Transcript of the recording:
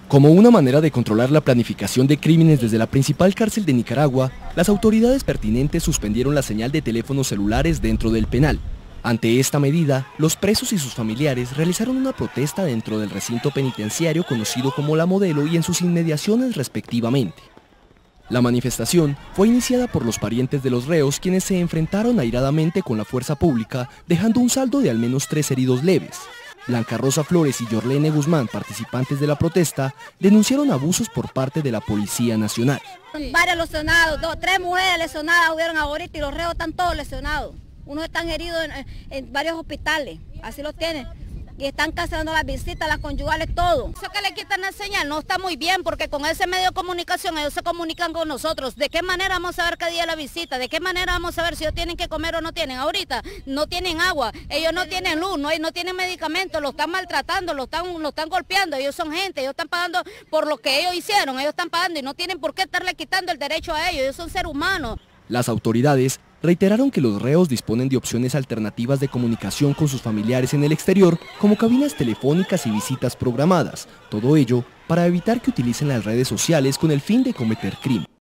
Como una manera de controlar la planificación de crímenes desde la principal cárcel de Nicaragua, las autoridades pertinentes suspendieron la señal de teléfonos celulares dentro del penal. Ante esta medida, los presos y sus familiares realizaron una protesta dentro del recinto penitenciario conocido como La Modelo y en sus inmediaciones respectivamente. La manifestación fue iniciada por los parientes de los reos, quienes se enfrentaron airadamente con la fuerza pública, dejando un saldo de al menos 3 heridos leves. Blanca Rosa Flores y Yorlene Guzmán, participantes de la protesta, denunciaron abusos por parte de la Policía Nacional. Varios lesionados, 3 mujeres lesionadas hubieron ahorita y los reos están todos lesionados. Unos están heridos en varios hospitales, así los tienen. Y están cancelando las visitas, las conyugales, todo. Eso que le quitan la señal no está muy bien, porque con ese medio de comunicación ellos se comunican con nosotros. ¿De qué manera vamos a saber qué día es la visita? ¿De qué manera vamos a saber si ellos tienen que comer o no tienen? Ahorita no tienen agua, ellos no tienen luz, no tienen medicamentos, los están maltratando, los están golpeando. Ellos son gente, ellos están pagando por lo que ellos hicieron, ellos están pagando y no tienen por qué estarle quitando el derecho a ellos son seres humanos. Las autoridades reiteraron que los reos disponen de opciones alternativas de comunicación con sus familiares en el exterior, como cabinas telefónicas y visitas programadas, todo ello para evitar que utilicen las redes sociales con el fin de cometer crimen.